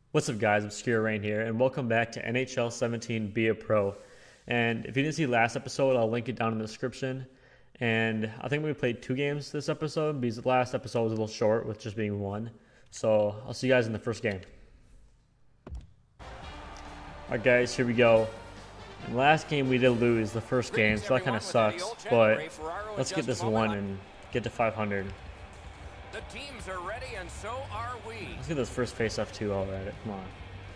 What's up, guys? Obscure Rain here, and welcome back to NHL 17 Be a Pro. And if you didn't see last episode, I'll link it down in the description. And I think we played 2 games this episode because the last episode was a little short with just being 1. So I'll see you guys in the first game. Alright guys, here we go. In the last game we did lose the first game, so that kind of sucks. But let's get this one and get to 500. The teams are ready, and so are we. Let's get this first face-off too while we're at it. Come on.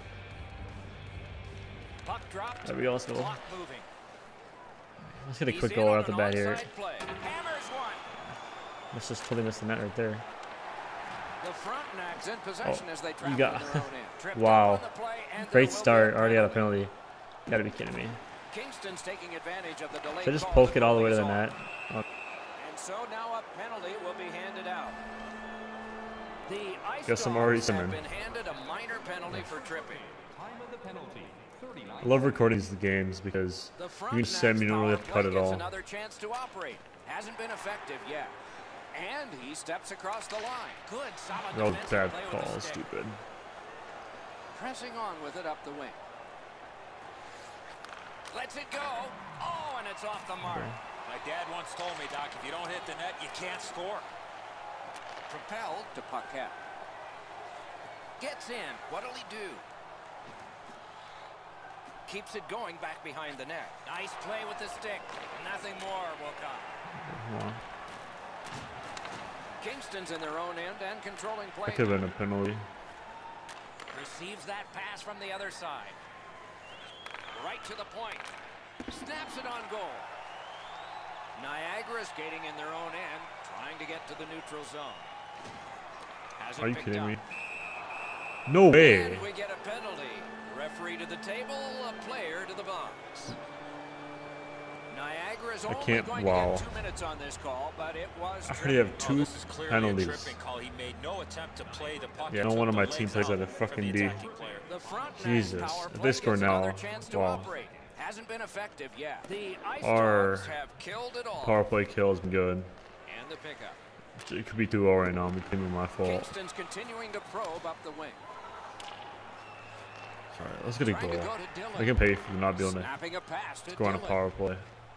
Puck dropped. There we go. Let's go. Clock moving. Let's get a quick goal out the bat here. Hammers one. Let's just totally miss the net right there. The Frontenac's in possession as they You travel got. to their own end. Tripped Wow. up on the play, and there Great will be start. a Already had a penalty. penalty. You gotta be kidding me. Kingston's taking advantage of the delayed They just call. poke it all the way to the penalty's net. on. And so now a penalty will be handed out. The Ice Got some Dogs already have simmering. been handed a minor penalty for tripping. I love recording these games because The you can Frontenac's sim, you don't really power have to cut play it gets all. another chance to operate. Hasn't been effective yet. And he steps across the line. Good, solid No defensive bad play with the call, stick. stupid. Pressing on with it up the wing. Lets it go. Oh, and it's off the mark. My dad once told me, Doc, if you don't hit the net, you can't score. Propelled to Paquette. Gets in. What'll he do? Keeps it going back behind the net. Nice play with the stick. Nothing more will come. Come on. Kingston's in their own end and controlling play. That could have been a penalty. Receives that pass from the other side. Right to the point. Snaps it on goal. Niagara skating in their own end, trying to get to the neutral zone. Has it Are you picked kidding up. me? No way. And we get a penalty. Referee to the table, a player to the box. Niagara's only can't- going wow. to get 2 minutes on this call, but it was I already have tripping. 2 This is clearly penalties. a tripping call. He made no attempt to play the puck. Yeah, no Took one of the my legs team plays out at a for fucking the D. attacking player. The Frontenac's Jesus. power If they play score gets now, another chance to wow. operate. Hasn't been effective yet. The Ice Our Dogs have killed it all. Power play kill has been good. And the pickup. It could be 2-0 right now. It could be my fault. Kingston's continuing to probe up the wing. Alright, let's get a Trying to goal. go to Dillon. I can pay for not being able to Snapping a pass to score on a Dillon. power play.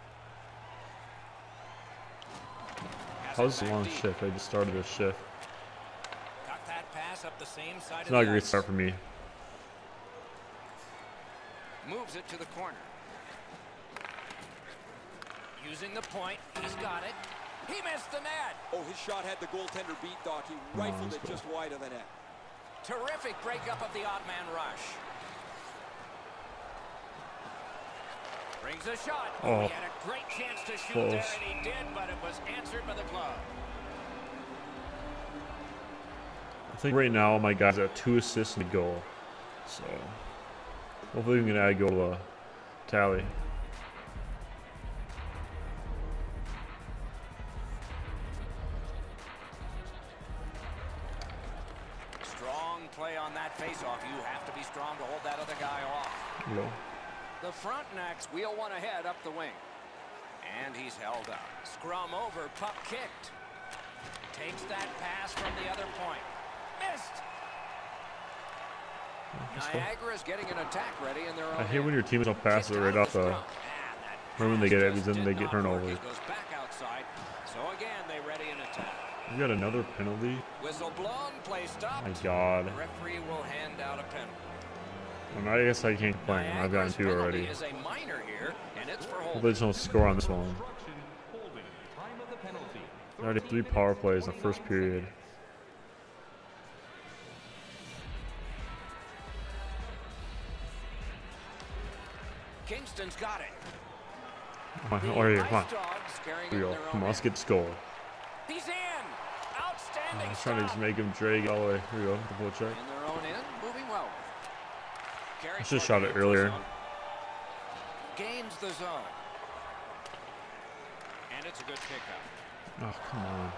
Has How's it the back long deep. shift? I just started this shift. Got that pass up the same side It's of not a the great ice. start for me. Moves it to the corner. Using the point, he's got it. He missed the net. Oh, his shot had the goaltender beat, Doc. He rifled it just wide of the net. Terrific breakup of the odd man rush. Brings a shot. Oh, He had a great chance to shoot close. there, and he did, but it was answered by the glove. I think right now my guys have 2 assists and a goal. So hopefully we can add a goal to tally. Strong play on that faceoff. You have to be strong to hold that other guy off. You know. The Frontenacs wheel one ahead up the wing. And he's held up. Scrum over, puck kicked. Takes that pass from the other point. Missed. Niagara's getting an attack ready in their own I hate when end. your teams don't pass it right off the. Remember when they get it, because then they get turnovers. Goes back outside. So again, they ready an attack. We got another penalty. Whistle blown, play stopped. My God. Referee will hand out a penalty. Well, I guess I can't complain. I've gotten Niagara's 2 penalty already. is a minor here, and it's for Hopefully holding. they just don't score on this one. Already 3 power plays in the first period. Kingston's got it. Come on, The or here, Ice come on. Dogs carrying Here we it in go. their Come own on, let's end. get this goal. He's in. Outstanding I was trying to just stop. make him drag all the way. Here we go. Double check. In their own end, moving well. I should have shot it earlier. Gains the zone. And it's a good pickup. Oh, come on.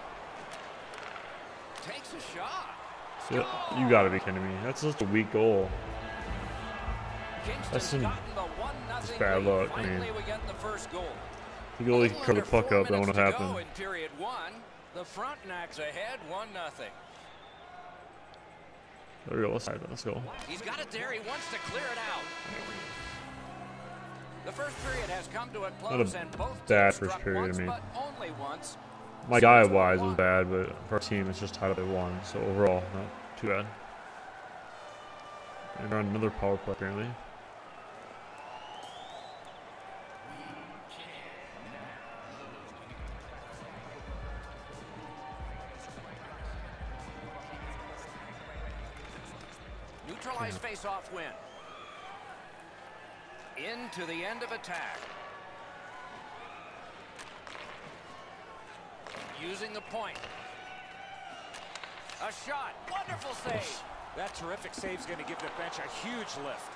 Takes a shot. You gotta be kidding me. That's just a weak goal. Kingston's That's some gotten the 1-0 bad lead. luck, Finally, man. we get the first goal. If you only A little cover the under puck 4 up, that wouldn't minutes have to go happened. in period 1. The Frontenacs ahead 1-0. There we go. Let's go. He's got it there. He wants to clear it out. The first period has come to a close, and both bad teams first struck period, once, I mean. but only once. My guy-wise was bad, but for our team, it's just tied up at 1. So overall, not too bad. And we're on another power play, apparently. Neutralize face-off win. Into the end of attack. Using the point. A shot. Wonderful save. That terrific save is going to give the bench a huge lift.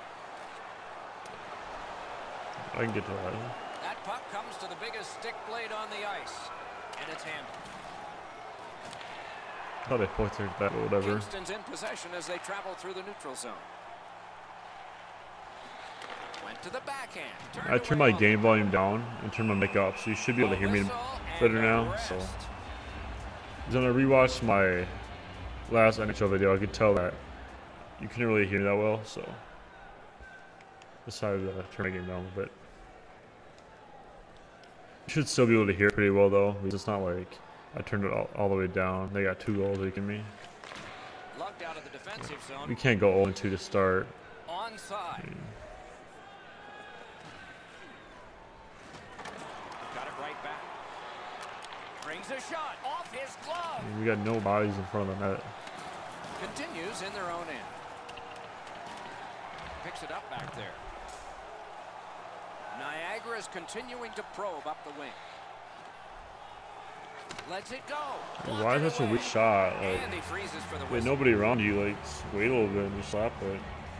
I can get to that. That puck comes to the biggest stick blade on the ice, and it's handled. I thought they pointed that, but whatever. Kingston's in possession as they travel through the neutral zone. Went to the backhand. I turned my game volume down and turned my mic up, so you should be able to hear me better now. So, because when I rewatched my last NHL video, I could tell that you couldn't really hear me that well, so decided to turn my game down a bit. You should still be able to hear it pretty well though, because it's not like I turned it all the way down. They got 2 goals leaking me. Lugged out of the defensive zone. We can't go 0-2 to start. Onside. Got it right back. Brings a shot off his glove. We got no bodies in front of the net. Continues in their own end. Picks it up back there. Niagara is continuing to probe up the wing. Lets it go. Why is that such a weak shot? Like, And he freezes for the with whistle. nobody around you, like, just wait a little bit and just slap it.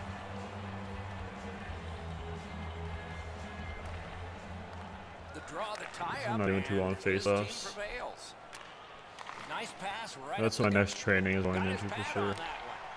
The draw, the tie I'm up. not even too long and his face-offs. team prevails. Nice pass right That's up my the next training is gut. going Got into his for pad sure. on that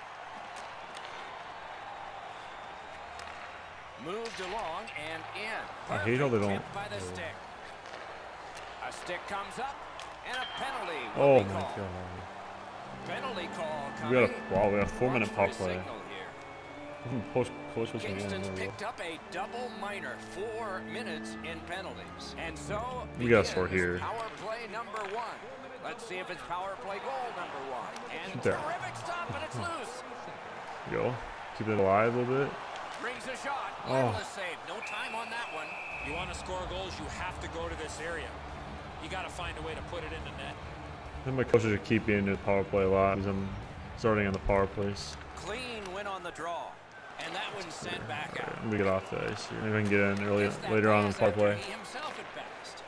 one. Moved along and in. I hate how they Perfect don't- tip by the stick. A stick comes up and a penalty will Oh be my called. god. Penalty call We coming. got a 4-minute Watch pop for a play. signal here. Close was Kingston's one. picked up a double minor, 4 minutes in penalties. And so We gotta score begins here. Power play number 1. Let's see if it's power play goal number 1. And Shoot there. terrific stop, and it's loose. Go. Keep it alive a little bit. Brings a shot. Oh. Wireless save. No time on that one. You want to score goals, you have to go to this area. You got to find a way to put it in the net. I think my coaches should keep me into the power play a lot because I'm starting on the power plays. Clean win on the draw. And that one's sent back out. Let me get off the ice here. Maybe I can get in early, Gets that later on in the pass power after play. he himself had passed.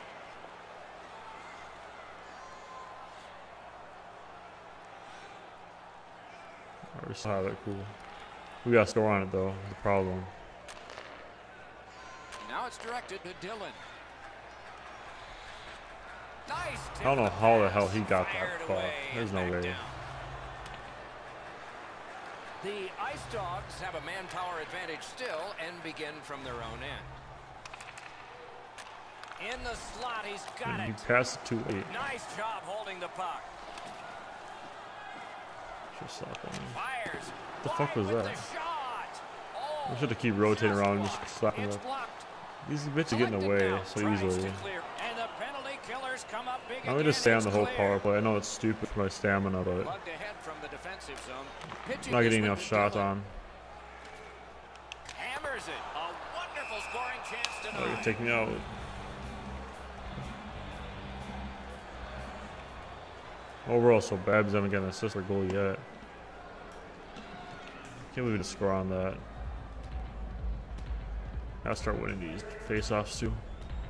We still have it, cool. We got to score on it though, that's the problem. Now it's directed to Dylan. Nice. I don't know how the hell he got that puck. There's no way. The Ice Dogs have a manpower advantage still and begin from their own end. In the slot, he's got And he it. passed it too late. Nice job holding the puck. Should stop him. Fires. The fuck was Wide with that? the shot. Oh, We should have keep rotating just around and blocked. just slapping It's it. blocked. These bitches are getting Collected away now, so tries to easily. clear. And the penalty killers come up big I'm gonna again. just stay on It's the whole clear. power play. I know it's stupid for my stamina, but Lugged ahead from the defensive zone. I'm Pitching not this getting one enough to shots Dylan. on. Hammers it. A wonderful scoring chance Oh, tonight. you take me out. Overall, so bad because I haven't gotten an assist or goal yet. Can't believe we just score on that. Gotta start winning these face-offs too.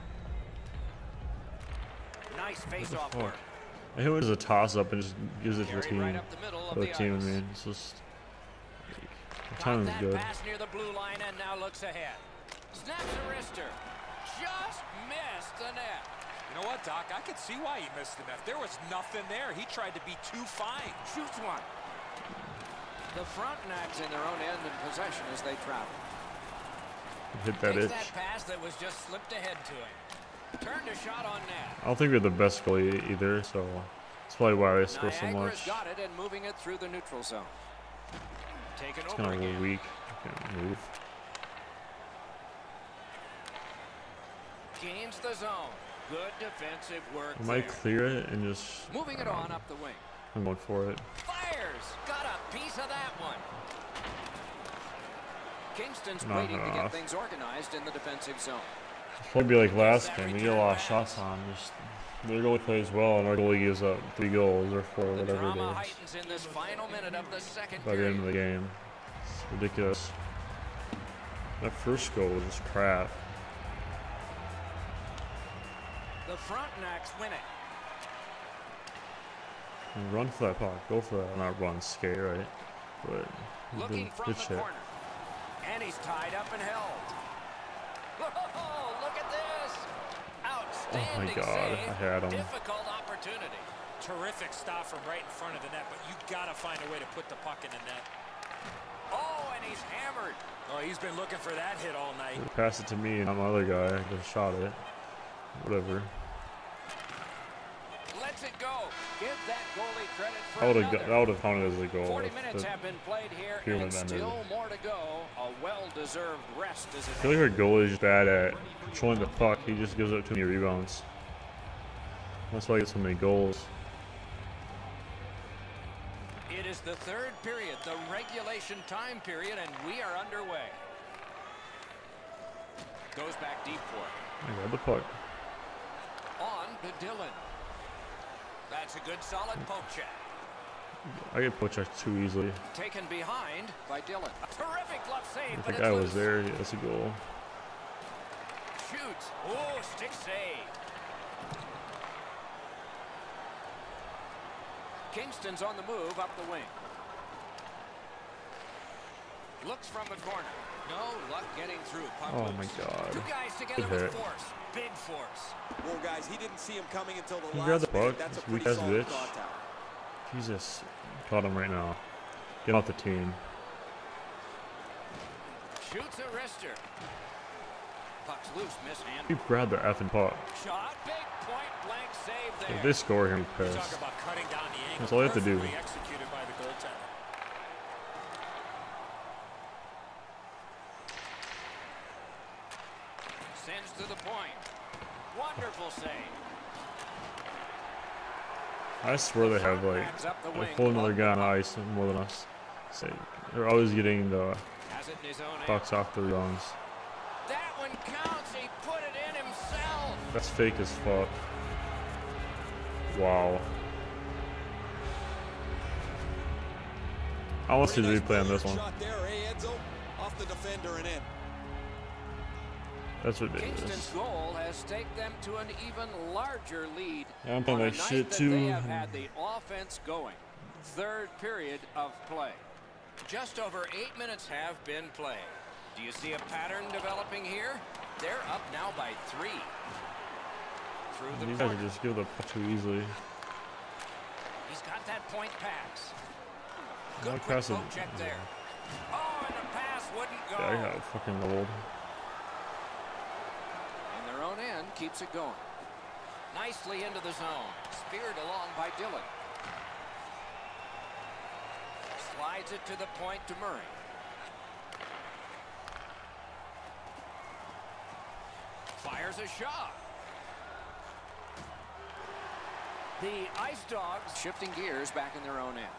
Nice face-off Fuck. work. I hate when it's a toss-up and just gives it to the Carried team. right up the middle of For the the team, I ice. mean, it's just like, the Got timing's that good. pass near the blue line and now looks ahead. Snaps a wrister. Just missed the net. You know what, Doc? I could see why he missed the net. There was nothing there. He tried to be too fine. Shoots one. The Frontenacs in their own end in possession as they travel. Hit that Takes itch. that pass that was just slipped ahead to him. Turned a shot on net. I don't think we're the best goalie either, so that's probably why I score so Niagara's much. got it and moving it through the neutral zone. Taken It's over kind of a again. little weak. Can't move. Gains the zone. Good defensive work I might there. clear it and just. Moving it on up the wing. I'm going for it. Fires. Got a piece of that one. Kingston's Not waiting to get enough. things organized in the defensive zone. It's probably be like last game. We get a lot of shots on. Just their goalie plays well, and our goalie gives up 3 goals or 4, The whatever drama it is, heightens in this final minute of the second by the end period. of the game. It's ridiculous. That first goal was just crap. The Frontenacs win it. And run for that puck. Go for that. Not run, skate, right? But Looking from good the shit. corner. And he's tied up and held. Whoa, look at this. Outstanding God, save. I had him. Difficult opportunity. Terrific stop from right in front of the net, but you got to find a way to put the puck in the net. Oh, and he's hammered. Oh, he's been looking for that hit all night. Pass it to me, and I'm the other guy. I just shot it. Whatever. Lets it go. Give that goalie credit for That would have counted as a goal. 40 if minutes it- have been played here, Pure and ended. still more to go. A well-deserved rest as it I feel like our goalie is bad at controlling the puck. He just gives up too many rebounds. That's why he gets so many goals. It is the third period, the regulation time period, and we are underway. Goes back deep for it. I got the puck. On to Dillon. That's a good solid poke check. I get poke checked too easily. Taken behind by Dillon. A terrific glove save, If but the it's guy loose. was there, that's a goal. Shoots. Oh, stick save. Kingston's on the move up the wing. Looks from the corner. No luck getting through. Puck Oh loose. my God. Two guys together Good with hit. force. Big force. Well, guys, he didn't see him coming until the He last grabbed the minute. puck. That's a This weak pretty ass solid bitch. contact. Jesus. Caught him right now. Get off the team. Shoots a wrister. Puck's loose. Mishandled. He grabbed the effing puck. Shot. Big point blank save there. If they score him, You pissed. talk about cutting down the angle. That's all you have to do. Perfectly executed by the goaltender. Sends to the point. Wonderful save. I swear they have like Frontenacs up the a wing. whole another guy on the ice more than us. So they're always getting the Has it in his own end. pucks off the rebounds. That one counts. He put it in himself. That's fake as fuck. Wow. I want to see the Pretty nice replay on this bullet one. shot there, eh, Edzo? Off the defender and in. That's Kingston's ridiculous. goal has taken them to an even larger lead. Yeah, I'm playing on a like night shit that too. They have had the offense going. Third period of play. Just over 8 minutes have been played. Do you see a pattern developing here? They're up now by 3. Through the These guys corner. just give the puck too easily. He's got that point pass. Why Good quick pass it? poke check there. Oh, and the pass wouldn't go. Yeah, I got fucking old. And their own end keeps it going. Nicely into the zone. Speared along by Dillon. Slides it to the point to Murray. Fires a shot. The Ice Dogs shifting gears back in their own end.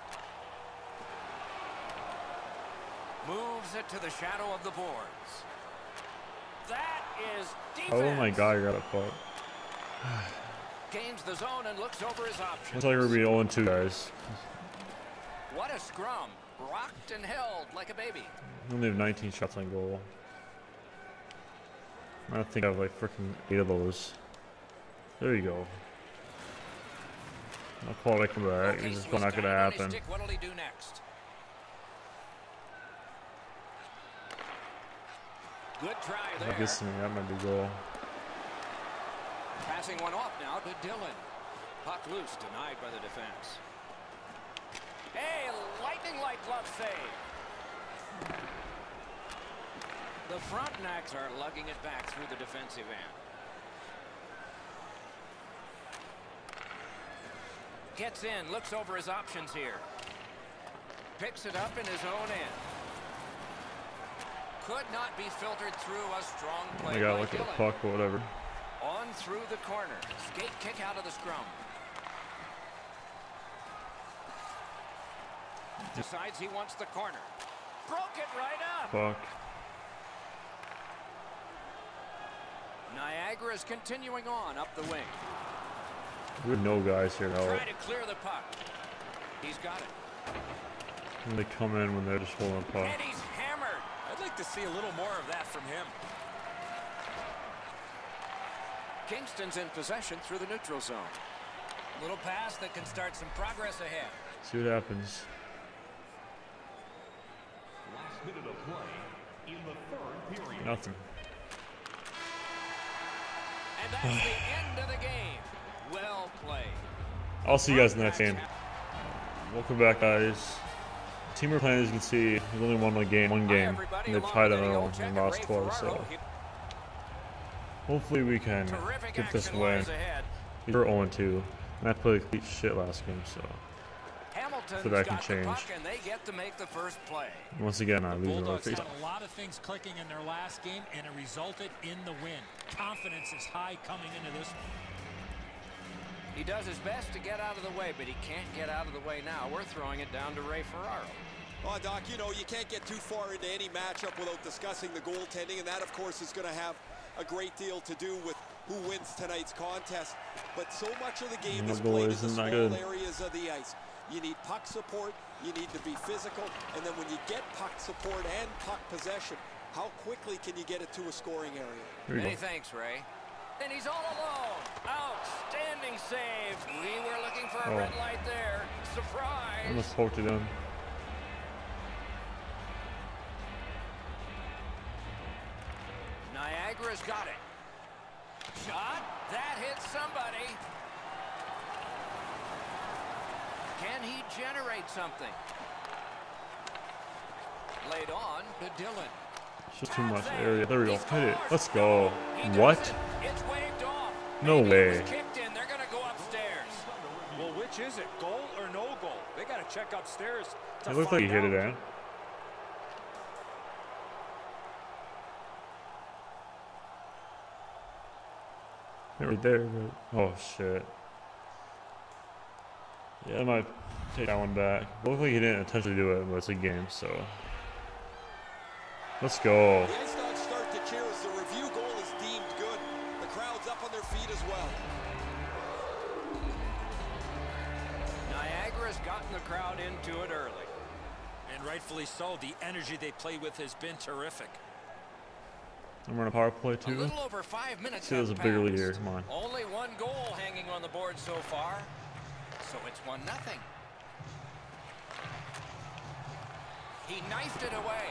Moves it to the shadow of the boards. That is defense. Oh my god, I got a puck. Gains the zone and looks over his options. Looks like we're being 0-2, guys. What a scrum. Rocked and held like a baby. We only have 19 shots on goal. I think I have like freaking 8 of those. There you go. I'll call it come back. Okay, It's so just not he's gonna got it on his happen. stick. What'll he do next? Good try If it there. gets to me, that might be goal. Passing one off now to Dillon. Puck loose, denied by the defense. A lightning-like glove save. The Frontenacs are lugging it back through the defensive end. Gets in, looks over his options here. Picks it up in his own end. Could not be filtered through a strong play. I got by like a Dillon. puck or whatever. On through the corner. Skate kick out of the scrum. Decides he wants the corner. Broke it right up. Fuck. Niagara is continuing on up the wing. We have no guys here now. Try to clear the puck. He's got it. And they come in when they're just holding a puck. And he's hammered. I'd like to see a little more of that from him. Kingston's in possession through the neutral zone. Little pass that can start some progress ahead. See what happens. Last minute of play in the third period. Nothing. And that's the end of the game. Well played. I'll see you guys in the next game. Welcome back, guys. The team we're playing, as you can see, we've only won one game, and they've tied on all in the last 12, so hopefully we can get this win. We're 0-2, and I played complete shit last game, so Hamilton's that can got change. the puck and they get to make the first play. Once again, I lose another Bulldogs face. had a lot of things clicking in their last game, and it resulted in the win. Confidence is high coming into this one. He does his best to get out of the way, but he can't get out of the way now. We're throwing it down to Ray Ferraro. Oh, Doc, you know, you can't get too far into any matchup without discussing the goaltending, and that, of course, is going to have a great deal to do with who wins tonight's contest. But so much of the game is played in the small areas of the ice. You need puck support, you need to be physical, and then when you get puck support and puck possession, how quickly can you get it to a scoring area? Many thanks, Ray. And he's all alone. Outstanding save. We were looking for a red light there. Surprise. Almost poked it in. Niagara's got it. Shot. That hits somebody. Can he generate something? Laid on to Dillon. It's just too much area. There we go. Hit it. Let's go. What? It's waved off. No Maybe way. It was kicked in. They're going to go upstairs. Well, which is it, goal or no goal? They got to check upstairs to It looked like he find hit it out. in. Right there, but oh shit. Yeah, I might take that one back. Looked like he didn't intentionally do it, but it's a game, so let's go. The Ice Dogs start to cheer as the review goal is deemed good. The crowd's up on their feet as well. Niagara's gotten the crowd into it early. And rightfully so. The energy they play with has been terrific. I'm running a power play A too. little over 5 minutes. See, there's a have bigger lead passed. here. Come on. Only one goal hanging on the board so far. So it's 1-0. He knifed it away.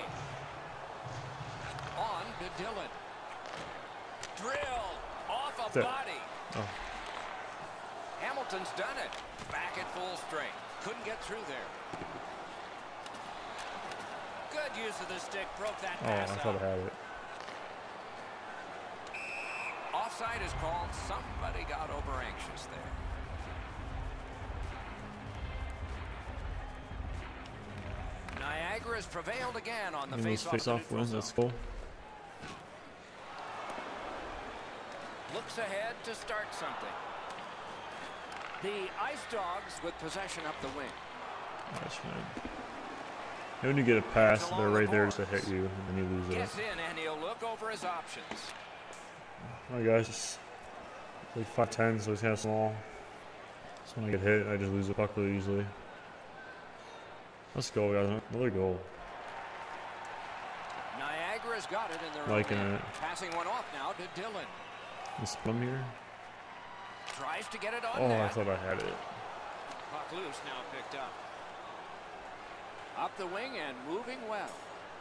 On to Dillon. Drill off a There. body. Oh. Hamilton's done it. Back at full strength. Couldn't get through there. Good use of the stick. Broke that Oh, pass I thought out. I had it. Offside is called. Somebody got over anxious there. Niagara's prevailed again on the And those face-off. face-off wins. That's cool. Looks ahead to start something. The Ice Dogs with possession up the wing. That's fine. And when you get a pass, they're right there to hit you, and then you lose it. Gets in and he'll look over his options. My guys, just like 5'10", so he's kind of small. So when I get hit, I just lose the puck really easily. Let's go, guys. Another goal. Niagara's got it in their Liking own end. it. Passing one off now to Dillon. This plum here. Tries to get it on Oh, net. I thought I had it. Puck loose now picked up. Up the wing and moving well.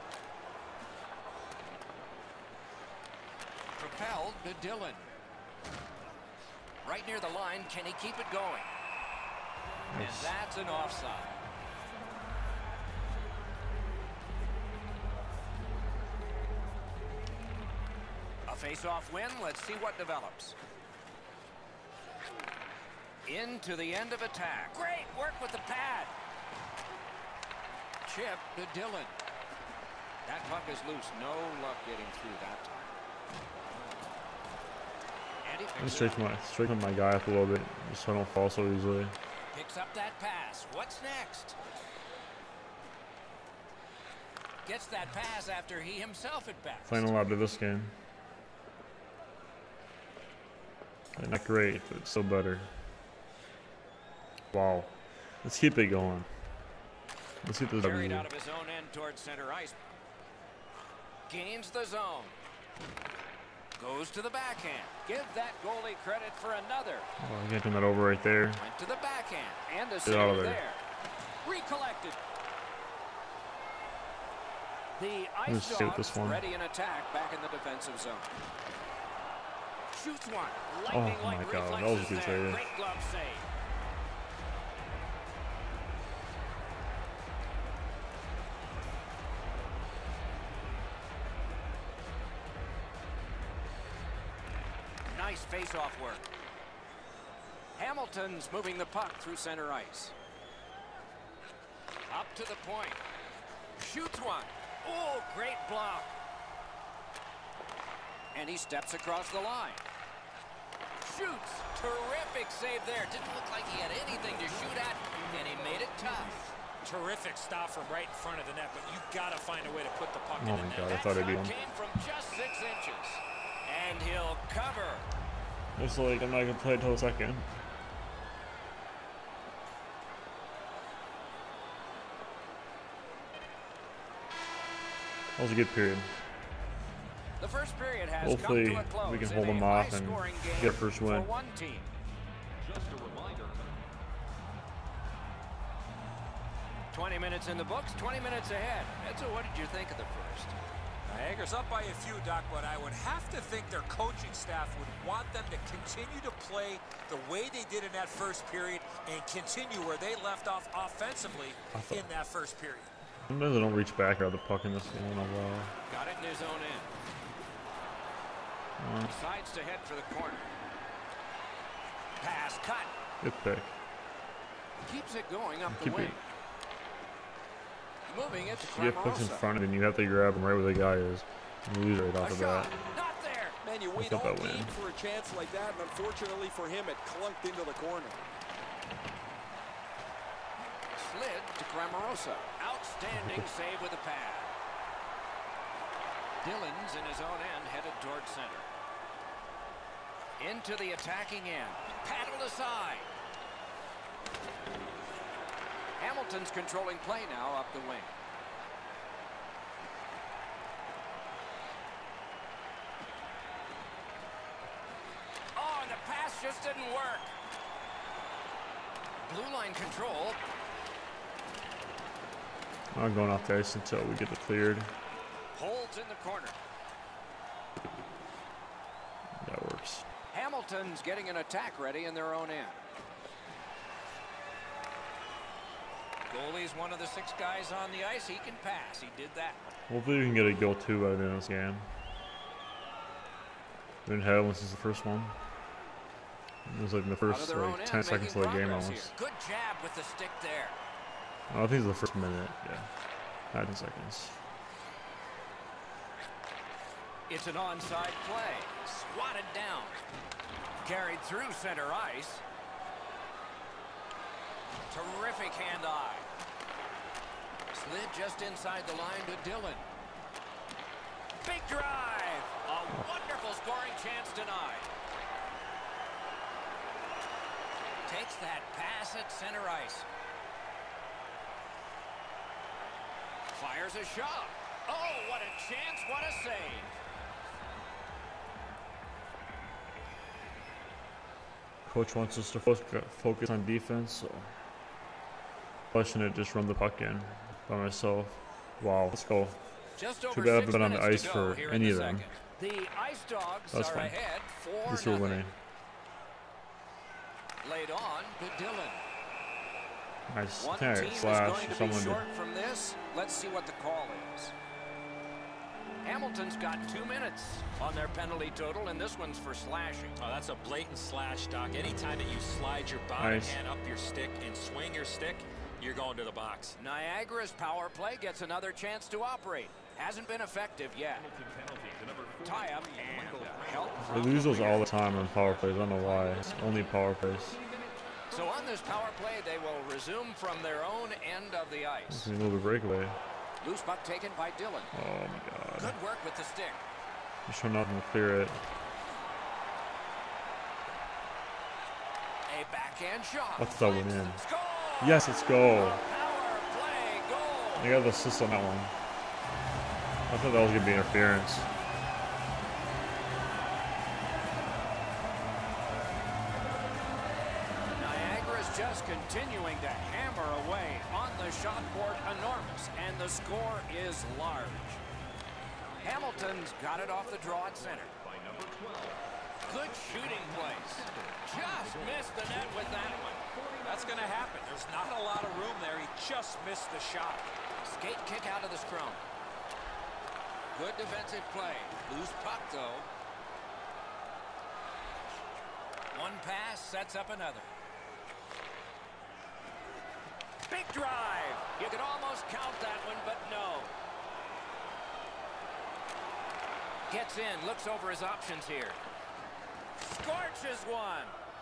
Propelled to Dillon. Right near the line. Can he keep it going? And Nice. that's an offside. A face-off win. Let's see what develops. Into the end of attack. Great work with the pad. Chip to Dillon. That puck is loose. No luck getting through that time. And he picks it up. Straighten my guy up a little bit, just so I don't fall so easily. Picks up that pass. What's next? Gets that pass after he himself had passed. Playing a lot of this game. Not great, but still better. Wow. Let's keep it going. Let's keep this Carried W. out of his own end towards center ice. Gains the zone. Goes to the backhand. Give that goalie credit for another. Oh, I can't turn that over right there. Went to the backhand. And the Get out of save there. there. Recollected. The Let's Ice shoot this Dogs one. ready in attack back in the defensive zone. Shoots one. Oh Lightning-like my God, that was a good reflexes there. save. Great glove save. Nice face-off work. Hamilton's moving the puck through center ice. Up to the point. Shoots one. Oh, great block. And he steps across the line. Shoots. Terrific save there. Didn't look like he had anything to shoot at, and he made it tough. Terrific stop from right in front of the net, but you've got to find a way to put the puck in Oh the my net. God, I That thought shot I'd be one. came from just 6 inches. And he'll cover. Looks like I'm not gonna play until the second. That was a good period. The first period has Hopefully come to a close we can in hold a them off and high-scoring game get a first win. for one team. Just a reminder. 20 minutes in the books, 20 minutes ahead. Edzo, what did you think of the first? Niagara's up by a few, Doc, but I would have to think their coaching staff would want them to continue to play the way they did in that first period and continue where they left off offensively in that first period. Sometimes I don't reach back or the puck in this game. I don't know why. Got it in his own end. Decides to head for the corner. Pass cut. Good pick. Keeps it going up the Keep wing. it. Moving it to You get pucks in Cramarosa. front of you and you have to grab them right where the guy is. And lose right off A the bat. shot. Not there. Man, you wait thought all that win. game for a chance like that, and unfortunately for him, it clunked into the corner. Slid to Cramarosa. Outstanding save with a pad. Dillon's in his own end, headed towards center. Into the attacking end. Paddled aside. Hamilton's controlling play now up the wing. Oh, and the pass just didn't work. Blue line control. I'm not going off the ice until we get it cleared. Holds in the corner. That works. Hamilton's getting an attack ready in their own end. Goalie's one of the 6 guys on the ice. He can pass. He did that. Hopefully we can get a goal 2 by the end of this game. We didn't have one since the first one. It was like in the Out of first their own like end, 10 seconds of the making game progress almost. here. Good jab with the stick there. Oh, I think it was the first minute, yeah. 9 seconds. It's an onside play. Swatted down. Carried through center ice. Terrific hand-eye. Slid just inside the line to Dillon. Big drive. A wonderful scoring chance denied. Takes that pass at center ice. Fires a shot. Oh, what a chance, what a save. Coach wants us to focus on defense, so why shouldn't I just run the puck in by myself? Wow, let's go. Just Too over bad I 6 haven't been on the minutes ice to go for here in any the of them. second. The Ice Dogs That's are fine. ahead At least 4-0. we're winning. Laid on to Dillon. Nice. One Can I team get is slash going to be someone short from this. Let's see what the call is. Hamilton's got 2 minutes on their penalty total, and this one's for slashing. Oh, that's a blatant slash, Doc. Anytime that you slide your bottom Nice. hand up your stick and swing your stick, you're going to the box. Niagara's power play gets another chance to operate. Hasn't been effective yet. Tie up and help. They lose those all the time on power plays. I don't know why. It's only power plays. So on this power play, they will resume from their own end of the ice. It's a little bit breakaway. Loose puck taken by Dillon. Oh my god. Good work with the stick. Just trying not to clear it. A backhand shot. Let's double in. Score! Yes, let's go. Power play goal. I got the assist on that one. I thought that was gonna be interference. Niagara's just continuing to hammer away on the shot board, enormous, and the score is large. Hamilton's got it off the draw at center. Good shooting place. Just missed the net with that one. That's going to happen. There's not a lot of room there. He just missed the shot. Skate kick out of the scrum. Good defensive play. Loose puck, though. One pass sets up another. Big drive. You could almost count that one, but no. Gets in, looks over his options here. Scorches one.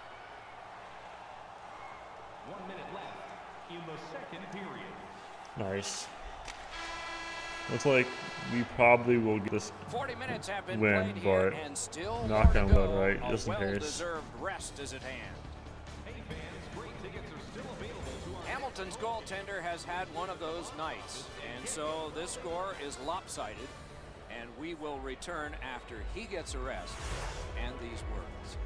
1 minute left in the second period. Nice. Looks like we probably will get this 40 minutes have been win, played here, but and still knock more on to wood, go. right? A Just in case. well-deserved rest is at hand. Hey fans, great tickets are still available to our Hamilton's goaltender has had one of those nights, and so this score is lopsided, and we will return after he gets a rest and these words.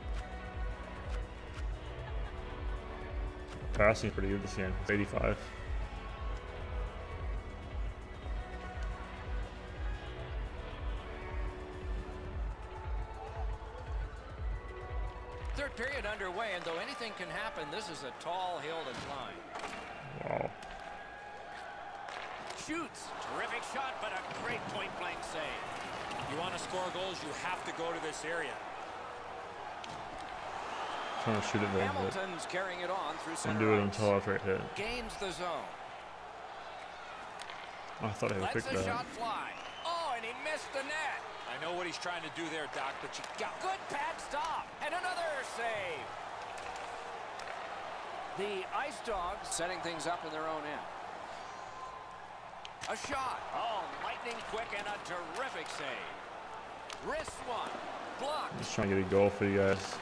passing pretty good this game. It's 85. Third period underway, and though anything can happen, this is a tall hill to climb. Wow. Shoots. Terrific shot, but a great point-blank save. You want to score goals, you have to go to this area. Trying to shoot it there, but Hamilton's carrying it on through don't center do it ice. until after it hit. Gains the zone. Oh, I thought I had Lets picked the that. shot fly. Oh, and he missed the net. I know what he's trying to do there, Doc, but you got Good pad stop. And another save. The Ice Dogs setting things up in their own end. A shot. Oh, lightning quick and a terrific save. Wrist one. Blocked. Just trying to get a goal for you guys.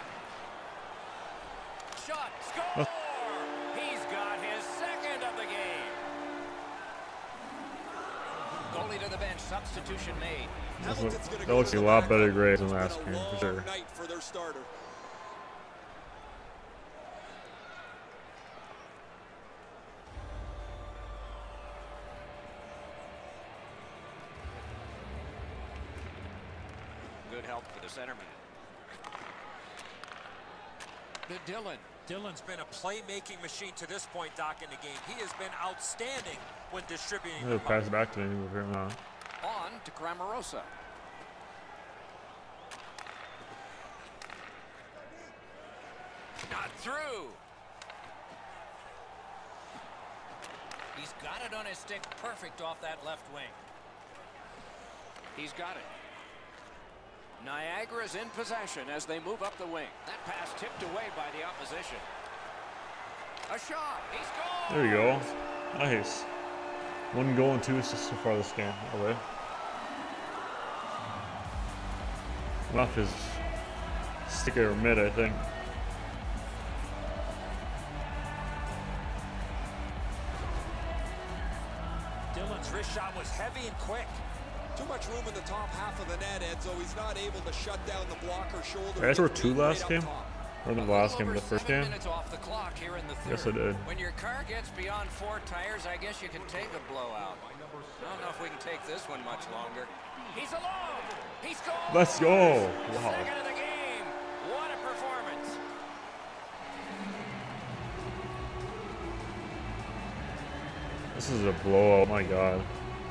Shot. Score! He's got his second of the game. Goalie to the bench. Substitution made. Hamilton's gonna That go looks to a the lot back. better grades than It's last been a game, for long sure. night for their starter. Good help for the centerman. To Dillon. Dillon's been a playmaking machine to this point, Doc, in the game. He has been outstanding when distributing I'm the gonna pass puck. it back to me over here now. On to Cramarosa. Not through. He's got it on his stick, perfect off that left wing. He's got it. Niagara's in possession as they move up the wing. That pass tipped away by the opposition. A shot. He scores. There you go. Nice. 1 goal and 2 assists so far this game. Okay. Off his stick or mid, I think. Dillon's wrist shot was heavy and quick. Too much room in the top half of the net, Edzo. He's not able to shut down the blocker shoulder. Did I score with 2 Reed last right game? up top. Or the A last little game, over the first 7 game? minutes off the clock here in the third. Yes, I did. When your car gets beyond 4 tires, I guess you can take a blowout. I don't know if we can take this one much longer. He's alone. He scores. Let's go. Wow. Second of the game. What a performance. This is a blowout. My God.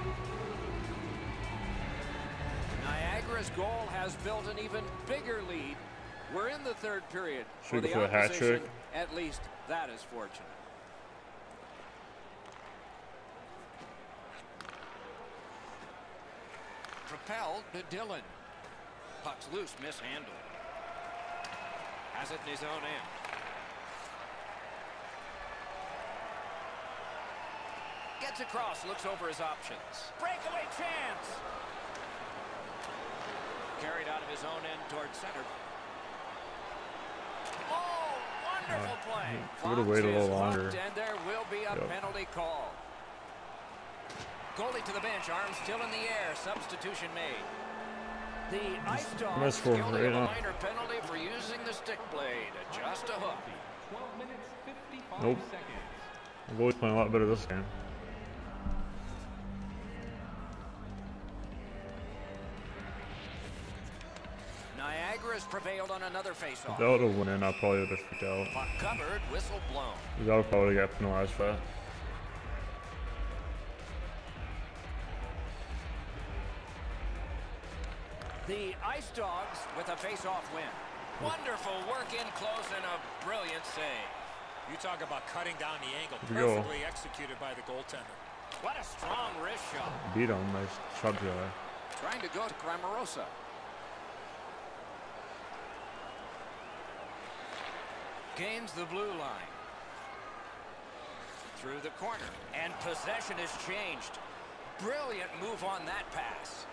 Niagara's goal has built an even bigger lead. We're in the third period. Should we For go the for a hat opposition, trick? at least that is fortunate. Held to Dillon. Puck's loose, mishandled. Has it in his own end. Gets across, looks over his options. Breakaway chance. Carried out of his own end towards center. Oh, wonderful play. Would have waited a little longer. And there will be a penalty call. Goalie to the bench, arms still in the air. Substitution made. The Ice Dogs guilty of a minor penalty for using the stick blade. Just a hook. 12 minutes, 55 Nope. seconds. The goalie's playing a lot better this game. Niagara's prevailed on another faceoff. If that would have went in, I probably would have freaked out. Puck covered, whistle blown. That would probably got penalized for that. The Ice Dogs with a face-off win. Wonderful work in close and a brilliant save. You talk about cutting down the angle. Here we go. Perfectly executed by the goaltender. What a strong wrist shot. Beat him. Nice shot together. Trying to go to Cramarosa. Gains the blue line. Through the corner. And possession has changed. Brilliant move on that pass.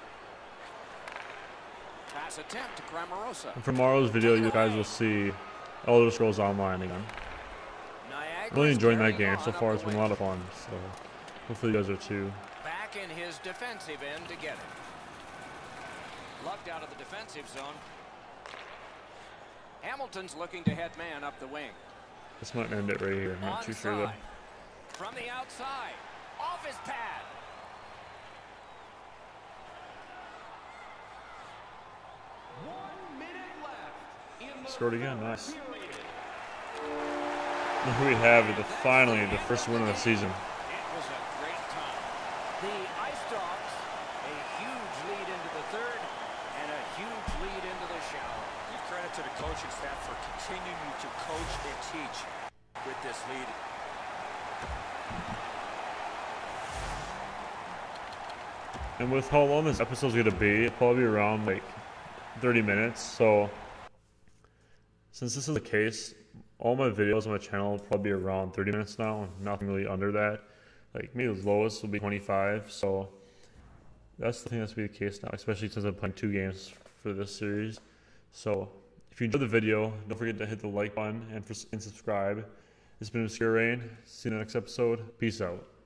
Pass attempt to Cramarosa. And from tomorrow's video, you guys will see Elder Scrolls Online again. Really enjoying that game so far. It's been a lot of fun. So hopefully you guys are too. Back in his defensive end to get it. Lugged out of the defensive zone. Hamilton's looking to head man up the wing. This might end it right here. I'm not too sure though. From the outside. Off his pad. Scored again. Nice. And here we have it. Finally, the first win of the season. It was a great time. The Ice Dogs, a huge lead into the third and a huge lead into the shower. Give credit to the coaching staff for continuing to coach and teach with this lead. And with how long this episode's gonna be, it'll probably be around like 30 minutes. So since this is the case, all my videos on my channel will probably be around 30 minutes now, and nothing really under that. Like maybe the lowest will be 25. So that's the thing that's be the case now, especially since I'm playing 2 games for this series. So if you enjoyed the video, don't forget to hit the like button and subscribe. It's been Obscure Rain. See you in the next episode. Peace out.